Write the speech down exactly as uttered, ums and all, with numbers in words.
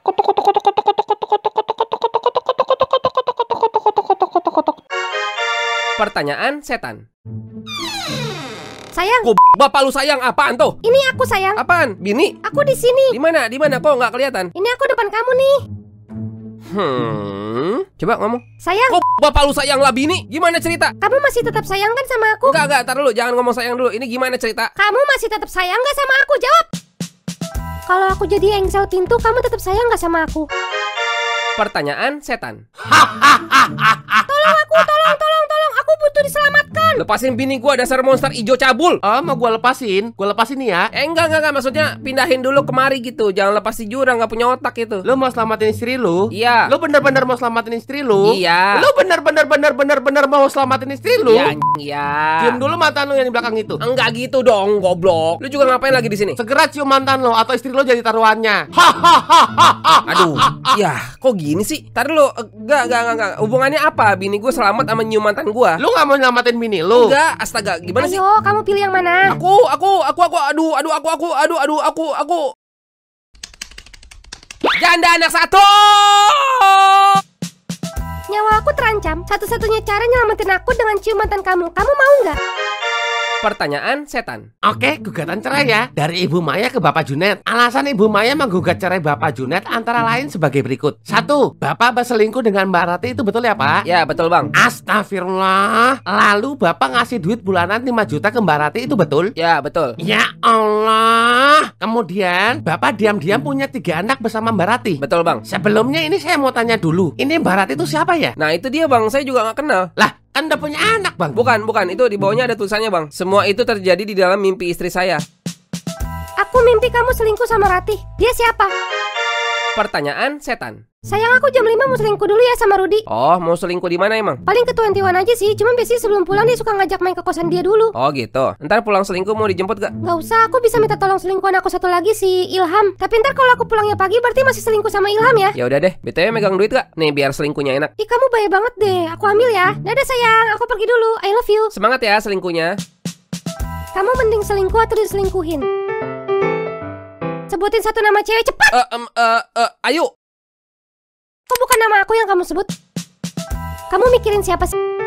Pertanyaan setan. Sayang. Kok bapak lu sayang apaan tuh? Ini aku sayang. Apaan? Bini? Aku di sini. Di mana? Di mana? Kok nggak kelihatan? Ini aku depan kamu nih. Hmm. Coba ngomong. Sayang. Kok bapak lu sayang lah bini? Gimana cerita? Kamu masih tetap sayang kan sama aku? Enggak, enggak, tar dulu, jangan ngomong sayang dulu. Ini gimana cerita? Kamu masih tetap sayang gak sama aku? Jawab. Kalau aku jadi engsel pintu, kamu tetap sayang gak sama aku? Pertanyaan setan. Tolong aku, tolong, tolong, tolong. Aku butuh diselamatkan. Lepasin bini gua, dasar monster ijo cabul. Oh, mau gua lepasin? Gua lepasin nih ya. Eh, enggak, enggak, enggak. Maksudnya pindahin dulu kemari gitu. Jangan lepas di jurang, nggak punya otak itu. Lu mau selamatin istri lu? Iya. Lu bener-bener mau selamatin istri lu? Iya. Lu bener-bener bener-bener bener mau selamatin istri lu? Iya, iya. Cium dulu mantan lu yang di belakang itu. Enggak gitu dong, goblok. Lu juga ngapain lagi di sini? Segera cium mantan lo atau istri lo jadi taruhannya. Hahaha. Aduh, ya kok gini sih? Tar dulu, enggak, enggak, enggak, enggak. Hubungannya apa? Bini gue selamat sama nyium mantan gue. Lu gak mau nyelamatin bini lu? Enggak, astaga, gimana sih? Ayo, kamu pilih yang mana? Aku, aku, aku, aku, aduh, aduh, aku, aku, aduh, aduh, aku, aku. Janda anak satu. Nyawa aku terancam. Satu-satunya cara nyelamatin aku dengan cium mantan kamu. Kamu mau nggak? Pertanyaan setan. Oke, gugatan cerai ya. Dari Ibu Maya ke Bapak Junet. Alasan Ibu Maya menggugat cerai Bapak Junet antara lain sebagai berikut. Satu, Bapak berselingkuh dengan Mbak Rati itu betul ya Pak? Ya, betul Bang. Astagfirullah. Lalu Bapak ngasih duit bulanan lima juta ke Mbak Rati itu betul? Ya, betul. Ya Allah. Kemudian Bapak diam-diam punya tiga anak bersama Mbak Rati. Betul Bang. Sebelumnya ini saya mau tanya dulu. Ini Mbak Rati itu siapa ya? Nah, itu dia Bang, saya juga nggak kenal. Lah, kan udah punya anak Bang. Bukan, bukan, itu di bawahnya ada tulisannya Bang. Semua itu terjadi di dalam mimpi istri saya. Aku mimpi kamu selingkuh sama Rati. Dia siapa? Pertanyaan setan. Sayang, aku jam lima mau selingkuh dulu ya sama Rudi. Oh, mau selingkuh di mana emang? Paling ke dua puluh satu aja sih. Cuman biasanya sebelum pulang dia suka ngajak main ke kosan dia dulu. Oh gitu. Ntar pulang selingkuh mau dijemput gak? Gak usah, aku bisa minta tolong selingkuhan aku satu lagi si Ilham. Tapi ntar kalau aku pulangnya pagi berarti masih selingkuh sama Ilham ya? Ya udah deh, B T W megang duit gak? Nih biar selingkuhnya enak. Ih, kamu baik banget deh. Aku ambil ya. Dadah sayang, aku pergi dulu. I love you. Semangat ya selingkuhnya. Kamu mending selingkuh atau diselingkuhin? Sebutin satu nama cewek cepat. Eh, em, eh, eh, ayo. Kok bukan nama aku yang kamu sebut? Kamu mikirin siapa sih?